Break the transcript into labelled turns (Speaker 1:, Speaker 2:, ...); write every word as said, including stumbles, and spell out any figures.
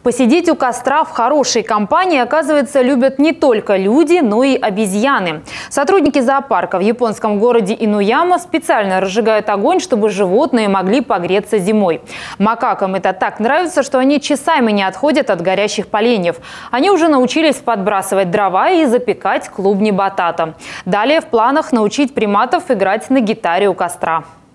Speaker 1: Посидеть у костра в хорошей компании, оказывается, любят не только люди, но и обезьяны. Сотрудники зоопарка в японском городе Инуяма специально разжигают огонь, чтобы животные могли погреться зимой. Макакам это так нравится, что они часами не отходят от горящих поленьев. Они уже научились подбрасывать дрова и запекать клубни батата. Далее в планах научить приматов играть на гитаре у костра.